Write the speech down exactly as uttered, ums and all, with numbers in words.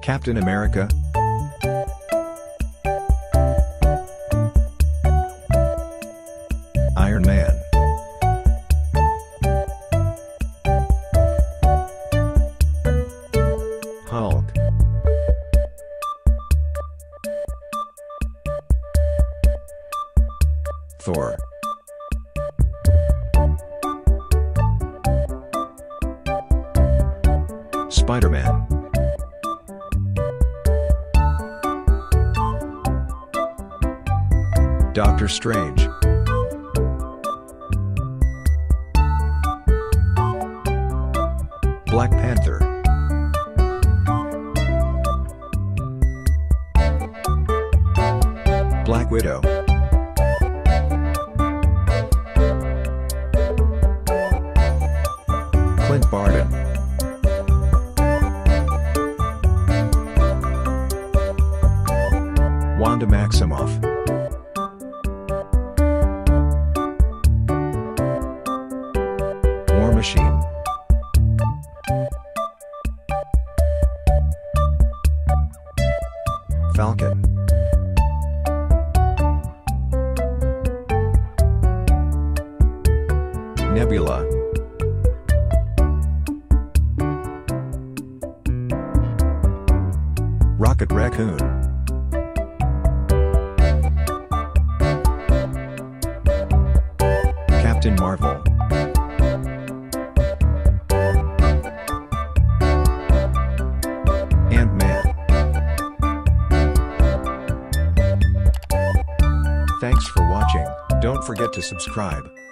Captain America, Iron Man, Hulk, Thor, Spider-Man, Doctor Strange, Black Panther, Black Widow, Clint Barton, Wanda Maximoff, War Machine, Falcon, Nebula, Rocket Raccoon, Captain Marvel, Ant-Man. Thanks for watching. Don't forget to subscribe.